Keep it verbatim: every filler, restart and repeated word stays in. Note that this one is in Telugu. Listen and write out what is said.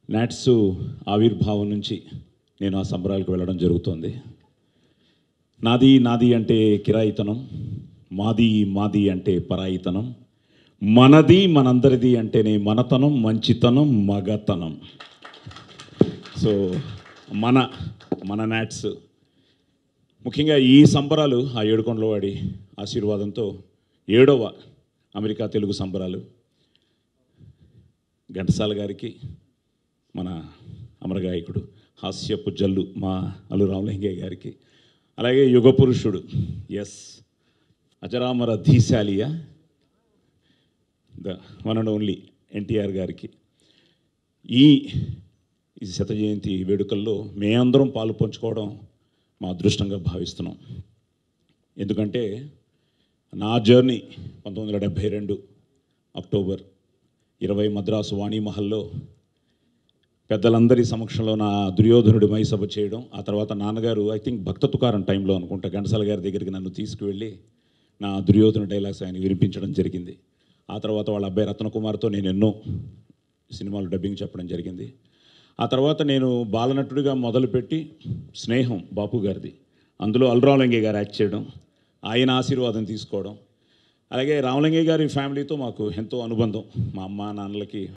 నాట్స్ ఆవిర్భావం నుంచి నేను ఆ సంబరాలకు వెళ్ళడం జరుగుతుంది. నాది నాది అంటే కిరాయితనం, మాది మాది అంటే పరాయితనం, మనది మనందరిది అంటేనే మనతనం, మంచితనం, మగతనం. సో మన మన నాట్స్ ముఖ్యంగా ఈ సంబరాలు ఆ ఏడుకొండలవాడి ఆశీర్వాదంతో ఏడవ అమెరికా తెలుగు సంబరాలు. ఘంటసాల గారికి, మన అమరగాయకుడు హాస్యపు జల్లు మా అల్లు రామలింగయ్య గారికి, అలాగే యుగ పురుషుడు ఎస్ అజరామర ధీశాలియ the one and only NTR గారికి ఈ ఈ శత జయంతి వేడుకల్లో మేమందరం పాలు పంచుకోవడం మా అదృష్టంగా భావిస్తున్నాం. ఎందుకంటే నా జర్నీ పంతొమ్మిది వందల డెబ్భై రెండు అక్టోబర్ ఇరవై మద్రాసు వాణిమహల్లో పెద్దలందరి సమక్షంలో నా దుర్యోధనుడి మైసభ చేయడం, ఆ తర్వాత నాన్నగారు ఐ థింక్ భక్త తుకారం టైంలో అనుకుంటా ఘంటసాల గారి దగ్గరికి నన్ను తీసుకువెళ్ళి నా దుర్యోధను డైలాగ్స్ ఆయన వినిపించడం జరిగింది. ఆ తర్వాత వాళ్ళ అబ్బాయి రత్నకుమార్తో నేను ఎన్నో సినిమాలు డబ్బింగ్ చెప్పడం జరిగింది. ఆ తర్వాత నేను బాలనటుడిగా మొదలుపెట్టి స్నేహం బాపు గారిది, అందులో అల్లు రామలింగయ్య గారు యాక్ట్ చేయడం, ఆయన ఆశీర్వాదం తీసుకోవడం, అలాగే రామలింగయ్య గారి ఫ్యామిలీతో మాకు ఎంతో అనుబంధం. మా అమ్మ నాన్నలకి